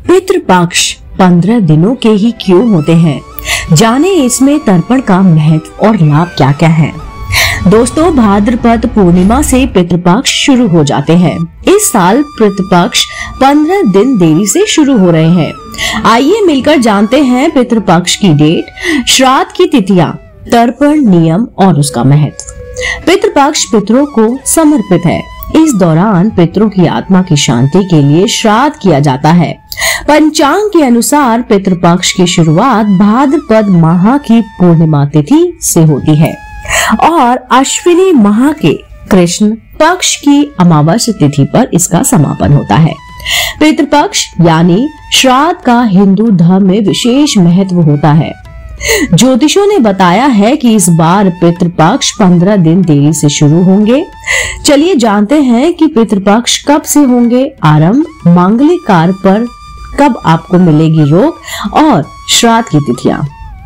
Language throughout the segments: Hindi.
पितृपक्ष 15 दिनों के ही क्यों होते हैं? जाने इसमें तर्पण का महत्व और लाभ क्या क्या है। दोस्तों, भाद्रपद पूर्णिमा से पितृपक्ष शुरू हो जाते हैं। इस साल पितृपक्ष 15 दिन देरी से शुरू हो रहे हैं। आइए मिलकर जानते हैं पितृपक्ष की डेट, श्राद्ध की तिथियां, तर्पण नियम और उसका महत्व। पितृपक्ष पितरों को समर्पित है। इस दौरान पितरों की आत्मा की शांति के लिए श्राद्ध किया जाता है। पंचांग के अनुसार पितृपक्ष की शुरुआत भाद्रपद माह की पूर्णिमा तिथि से होती है और अश्विनी माह के कृष्ण पक्ष की अमावस्या तिथि पर इसका समापन होता है। पितृपक्ष यानी श्राद्ध का हिंदू धर्म में विशेष महत्व होता है। ज्योतिषों ने बताया है कि इस बार पितृपक्ष 15 दिन देरी से शुरू होंगे। चलिए जानते हैं कि पितृपक्ष कब से होंगे आरंभ, मांगलिक कार्य पर कब आपको मिलेगी रोक और श्राद्ध की तिथियां।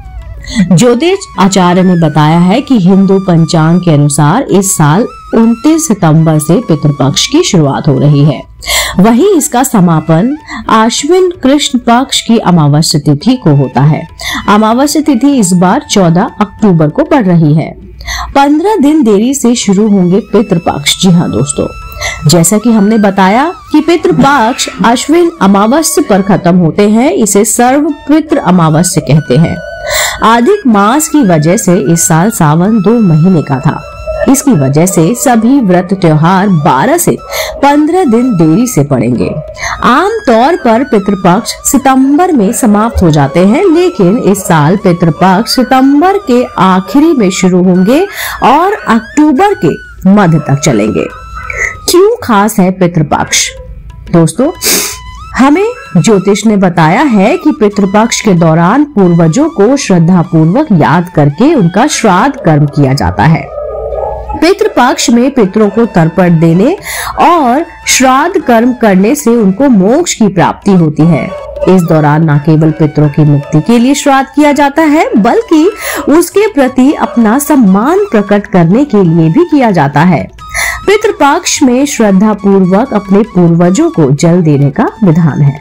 ज्योतिष आचार्य ने बताया है कि हिंदू पंचांग के अनुसार इस साल 29 सितंबर से पितृपक्ष की शुरुआत हो रही है। वहीं इसका समापन आश्विन कृष्ण पक्ष की अमावस्या तिथि को होता है। अमावस्या तिथि इस बार 14 अक्टूबर को पड़ रही है। 15 दिन देरी से शुरू होंगे पितृपक्ष। जी हाँ दोस्तों, जैसा कि हमने बताया कि पितृपक्ष अश्विन अमावस्या पर खत्म होते हैं। इसे सर्व पितृ अमावस्या कहते हैं। अधिक मास की वजह से इस साल सावन 2 महीने का था। इसकी वजह से सभी व्रत त्योहार 12 से 15 दिन देरी से पड़ेंगे। आम तौर पर पितृपक्ष सितंबर में समाप्त हो जाते हैं, लेकिन इस साल पितृपक्ष सितंबर के आखिरी में शुरू होंगे और अक्टूबर के मध्य तक चलेंगे। क्यों खास है पितृपक्ष? दोस्तों, हमें ज्योतिष ने बताया है कि पितृपक्ष के दौरान पूर्वजों को श्रद्धा पूर्वक याद करके उनका श्राद्ध कर्म किया जाता है। पितृपक्ष में पितरों को तर्पण देने और श्राद्ध कर्म करने से उनको मोक्ष की प्राप्ति होती है। इस दौरान न केवल पितरों की मुक्ति के लिए श्राद्ध किया जाता है, बल्कि उसके प्रति अपना सम्मान प्रकट करने के लिए भी किया जाता है। पितृपक्ष में श्रद्धा पूर्वक अपने पूर्वजों को जल देने का विधान है।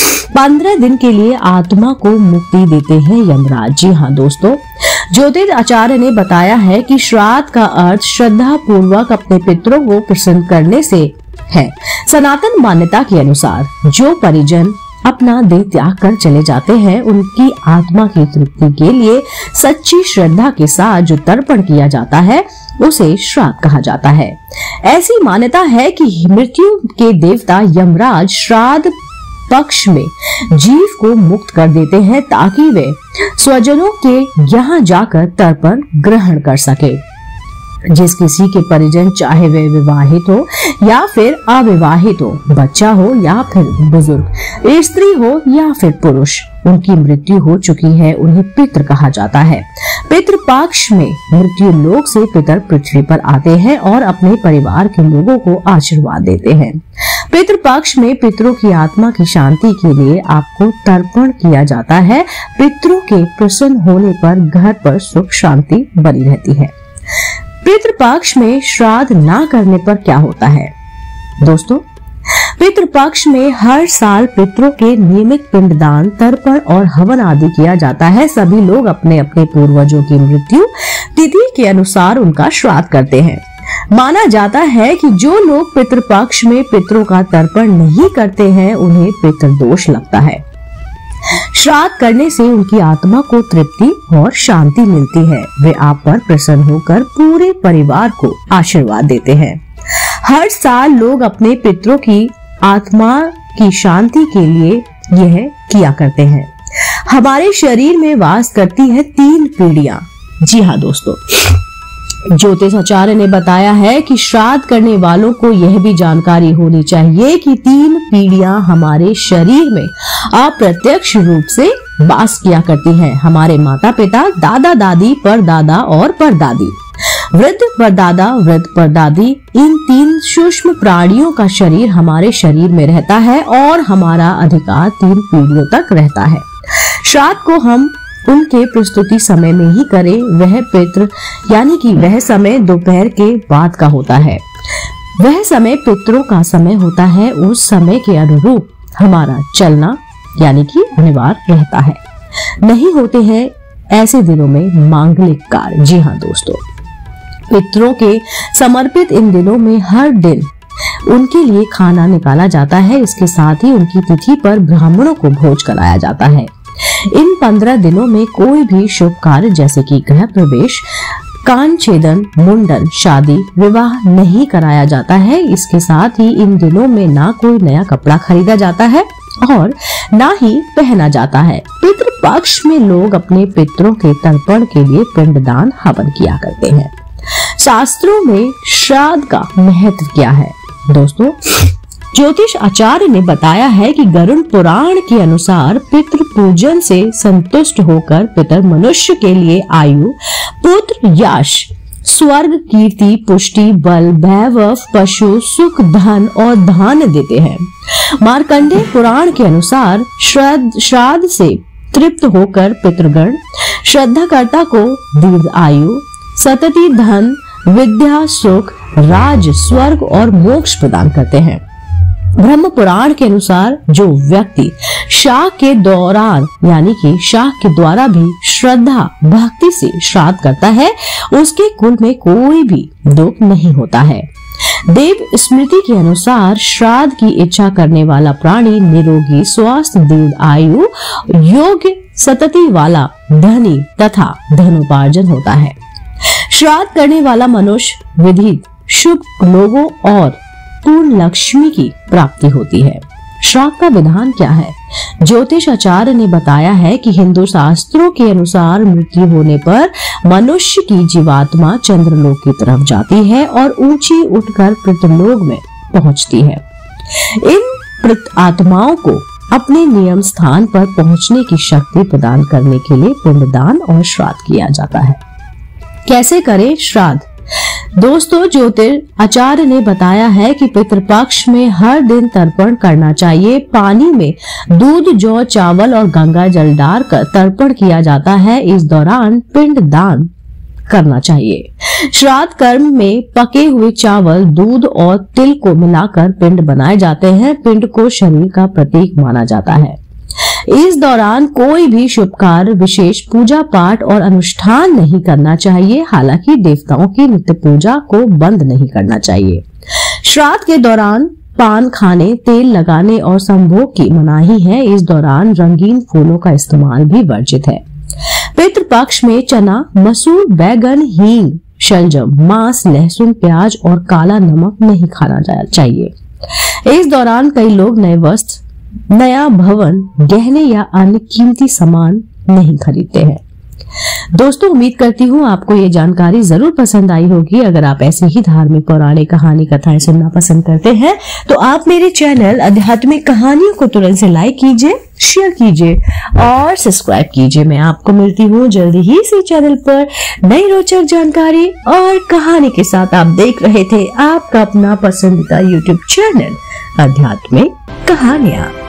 15 दिन के लिए आत्मा को मुक्ति देते हैं यमराज। जी हाँ दोस्तों, ज्योतिष आचार्य ने बताया है कि श्राद्ध का अर्थ श्रद्धा पूर्वक अपने पितरों को प्रसन्न करने से है। सनातन मान्यता के अनुसार जो परिजन अपना देह त्याग कर चले जाते हैं, उनकी आत्मा की तृप्ति के लिए सच्ची श्रद्धा के साथ जो तर्पण किया जाता है उसे श्राद्ध कहा जाता है। ऐसी मान्यता है कि मृत्यु के देवता यमराज श्राद्ध पक्ष में जीव को मुक्त कर देते हैं ताकि वे स्वजनों के यहाँ जाकर तर्पण ग्रहण कर सके। जिस किसी के परिजन, चाहे वे विवाहित हो या फिर अविवाहित हो, बच्चा हो या फिर बुजुर्ग, स्त्री हो या फिर पुरुष, उनकी मृत्यु हो चुकी है, उन्हें पितृ कहा जाता है। पितृपक्ष में मृत्यु लोक से पितर पृथ्वी पर आते हैं और अपने परिवार के लोगों को आशीर्वाद देते हैं। पितृपक्ष में पितरों की आत्मा की शांति के लिए आपको तर्पण किया जाता है। पितरों के प्रसन्न होने पर घर पर सुख शांति बनी रहती है। पितृपक्ष में श्राद्ध ना करने पर क्या होता है? दोस्तों, पितृपक्ष में हर साल पितरों के नियमित पिंडदान, तर्पण और हवन आदि किया जाता है। सभी लोग अपने अपने पूर्वजों की मृत्यु तिथि के अनुसार उनका श्राद्ध करते हैं। माना जाता है कि जो लोग पितृपक्ष में पितरों का तर्पण नहीं करते हैं, उन्हें पितृदोष लगता है। श्राद्ध करने से उनकी आत्मा को तृप्ति और शांति मिलती है। वे आप पर प्रसन्न होकर पूरे परिवार को आशीर्वाद देते हैं। हर साल लोग अपने पितरों की आत्मा की शांति के लिए यह किया करते हैं। हमारे शरीर में वास करती है 3 पीढ़ियां। जी हाँ दोस्तों, ज्योतिष आचार्य ने बताया है कि श्राद्ध करने वालों को यह भी जानकारी होनी चाहिए कि 3 पीढ़ियां हमारे शरीर में अप्रत्यक्ष रूप से वास किया करती हैं। हमारे माता पिता, दादा दादी, परदादा और परदादी, वृद्ध परदादा, वृद्ध परदादी, इन 3 सूक्ष्म प्राणियों का शरीर हमारे शरीर में रहता है और हमारा अधिकार 3 पीढ़ियों तक रहता है। श्राद्ध को हम उनके प्रस्तुति समय में ही करें। वह पितृ यानी कि वह समय दोपहर के बाद का होता है। वह समय पितरों का समय होता है। उस समय के अनुरूप हमारा चलना, यानी कि अनिवार्य रहता है। नहीं होते हैं ऐसे दिनों में मांगलिक कार्य। जी हाँ दोस्तों, पितरों के समर्पित इन दिनों में हर दिन उनके लिए खाना निकाला जाता है। इसके साथ ही उनकी तिथि पर ब्राह्मणों को भोज कराया जाता है। इन 15 दिनों में कोई भी शुभ कार्य जैसे कि गृह प्रवेश, कान छेदन, मुंडन, शादी, विवाह नहीं कराया जाता है। इसके साथ ही इन दिनों में ना कोई नया कपड़ा खरीदा जाता है और ना ही पहना जाता है। पितृपक्ष में लोग अपने पितरों के तर्पण के लिए पिंडदान हवन किया करते हैं। शास्त्रों में श्राद्ध का महत्व क्या है दोस्तों? ज्योतिष आचार्य ने बताया है कि गरुड़ पुराण के अनुसार पितृ पूजन से संतुष्ट होकर पितर मनुष्य के लिए आयु, पुत्र, यश, स्वर्ग, कीर्ति, पुष्टि, बल, वैभव, पशु, सुख, धन और धान्य देते हैं। मार्कंडेय पुराण के अनुसार श्राद्ध से तृप्त होकर पितृगण श्रद्धाकर्ता को दीर्घ आयु, सतति धन, विद्या, सुख, राज, स्वर्ग और मोक्ष प्रदान करते हैं। ब्रह्म पुराण के अनुसार जो व्यक्ति शाक के दौरान यानी कि शाक के द्वारा भी श्रद्धा भक्ति से श्राद्ध करता है, उसके कुल में कोई भी दुख नहीं होता है। देव स्मृति के अनुसार श्राद्ध की इच्छा करने वाला प्राणी निरोगी, स्वस्थ, दीर्घ आयु, योग्य, सतति वाला, धनी तथा धनोपार्जन होता है। श्राद्ध करने वाला मनुष्य विधित शुभ लोगों और पूर्ण लक्ष्मी की प्राप्ति होती है। श्राद्ध का विधान क्या है? ज्योतिष आचार्य ने बताया है कि हिंदू शास्त्रों के अनुसार मृत्यु होने पर मनुष्य की जीवात्मा चंद्रलोक की तरफ जाती है और ऊंची उठकर पितृलोक में पहुंचती है। इन आत्माओं को अपने नियम स्थान पर पहुंचने की शक्ति प्रदान करने के लिए पिंडदान और श्राद्ध किया जाता है। कैसे करें श्राद्ध? दोस्तों, ज्योतिष आचार्य ने बताया है कि पितृपक्ष में हर दिन तर्पण करना चाहिए। पानी में दूध, जौ, चावल और गंगा जल डालकर तर्पण किया जाता है। इस दौरान पिंड दान करना चाहिए। श्राद्ध कर्म में पके हुए चावल, दूध और तिल को मिलाकर पिंड बनाए जाते हैं। पिंड को शरीर का प्रतीक माना जाता है। इस दौरान कोई भी शुभ कार्य, विशेष पूजा पाठ और अनुष्ठान नहीं करना चाहिए। हालांकि देवताओं की नित्य पूजा को बंद नहीं करना चाहिए। श्राद्ध के दौरान पान खाने, तेल लगाने और संभोग की मनाही है। इस दौरान रंगीन फूलों का इस्तेमाल भी वर्जित है। पितृपक्ष में चना, मसूर, बैगन, हींग, शलजम, मांस, लहसुन, प्याज और काला नमक नहीं खाना चाहिए। इस दौरान कई लोग नए वस्त्र, नया भवन, गहने या अन्य कीमती सामान नहीं खरीदते हैं। दोस्तों, उम्मीद करती हूँ आपको ये जानकारी जरूर पसंद आई होगी। अगर आप ऐसे ही धार्मिक, पौराणिक कहानी कथाएं सुनना पसंद करते हैं तो आप मेरे चैनल आध्यात्मिक कहानियों को तुरंत से लाइक कीजिए, शेयर कीजिए और सब्सक्राइब कीजिए। मैं आपको मिलती हूँ जल्दी ही इसी चैनल पर नई रोचक जानकारी और कहानी के साथ। आप देख रहे थे आपका अपना पसंदीदा यूट्यूब चैनल आध्यात्मिक कहानियां।